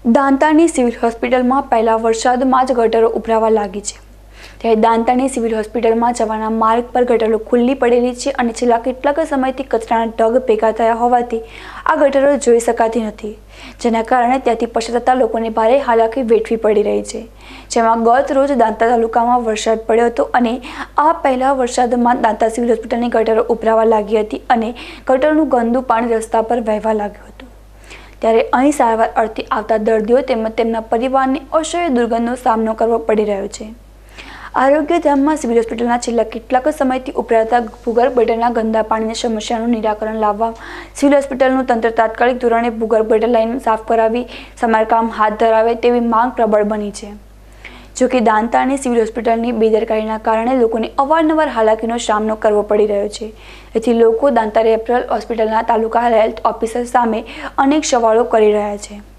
દાંતાની civil હોસ્પિટલમાં પહેલા વરસાદમાં જ ગટરો ઉભરાવા લાગી છે. ત્યારે દાંતાની સિવિલ હોસ્પિટલમાં જવાના માર્ગ પર ગટરો ખુલ્લી પડેલી છે અને છેલ્લા કેટલાક સમયથી કચરાના ઢગ ભેગા થયા હોવાથી આ ગટરો જોઈ શકાતી નથી, જેના કારણે ત્યાંથી પસાર થતા લોકોને ભારે હાલાકી વેઠવી પડી રહી છે. જેમાં ગત રોજ દાંતા તાલુકામાં વરસાદ પડ્યો હતો અને આ પહેલા વરસાદમાં દાંતા સિવિલ હોસ્પિટલની ગટરો ઉભરાવા લાગી હતી અને ગટરનું ગંદુ પાણી રસ્તા પર વહેવા લાગ્યું હતું. ત્યારે અહીં સારવાર અર્થે આવતા દર્દીઓ તેમજ તેમના પરિવારને અસહ્ય દુર્ગંધનો સામનો કરવો પડી રહ્યો છે. આરોગ્યધામમાં સિવિલ હોસ્પિટલના છેલ્લા કેટલાક સમયથી ઉભરાતા ભૂગર્ભ ગટરના ગંદા પાણીની સમસ્યાનું નિરાકરણ લાવવા સિવિલ હોસ્પિટલનું તંત્ર તાત્કાલિક ધોરણે ભૂગર્ભ ગટર લાઇન સાફ કરાવી સમારકામ હાથ ધરાવે તેવી માંગ પ્રબળ બની છે. જોકે દાંતાની સિવિલ હોસ્પિટલની બેદરકારીના કારણે લોકોને અવારનવાર હાલાકીનો સામનો કરવો પડી રહ્યો છે. જેથી લોકો દાંતા રેફરલ હોસ્પિટલના તાલુકા હેલ્થ ઓફિસર સામે અનેક સવાલો કરી રહ્યા છે.